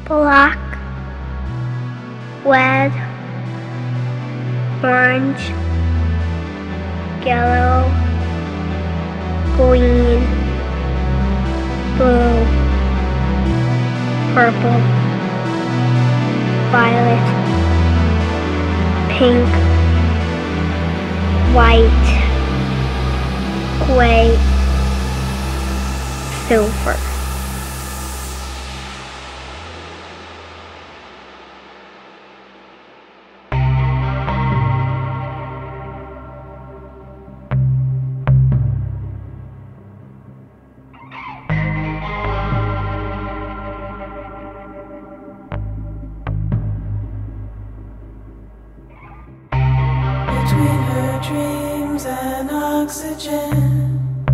black, red, orange, yellow, green, blue, purple, violet, pink, white, gray, silver. Between her dreams and oxygen,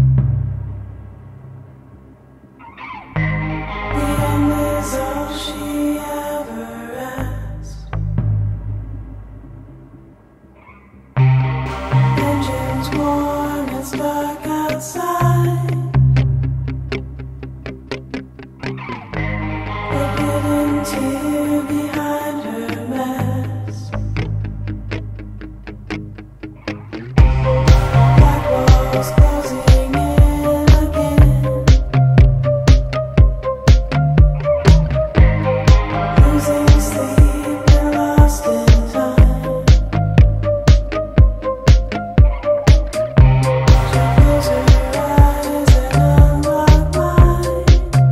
the end is all she ever asked. Engines warm and stuck outside, a hidden tear behind her mask. Closing in again, losing sleep and lost in time. She closes her eyes and unlocks mine.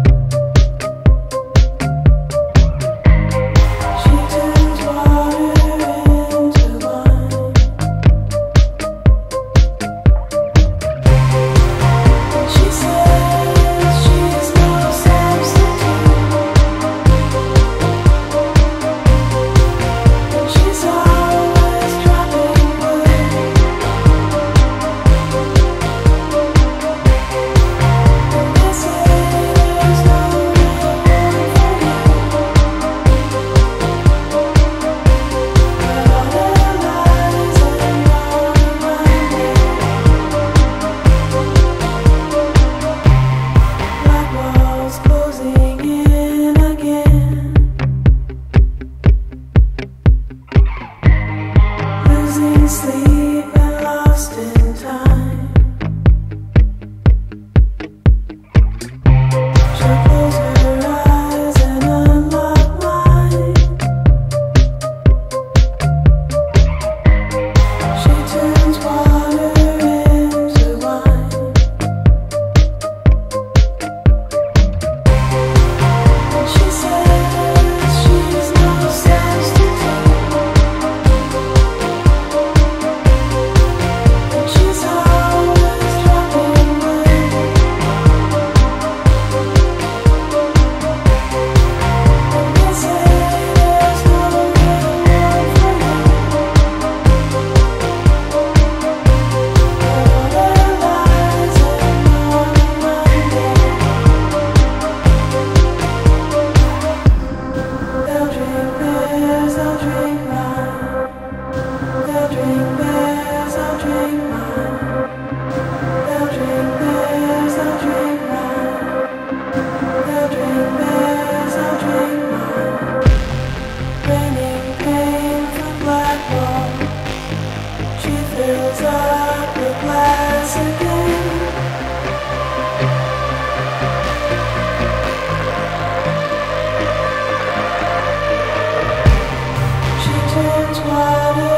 She turns water into wine. She says she's no substitute, and she's always dropping wood. And they say there's no reward for you, but all their lies and wrong-minded. Black walls closing in again, losing sleep and lost in time. She'll close her eyes and unlock mine. She turns water into wine. And she says she's no substitute, and she's always dropping wood. And they say there's no reward for you, but all their lies and wrong-minded. They'll drink theirs, I'll drink mine. They'll drink theirs, I'll drink mine. They'll drink theirs, I'll drink mine. They'll drink theirs, I'll drink mine. Raining pain from black wall. She fills up the glass again. She turns water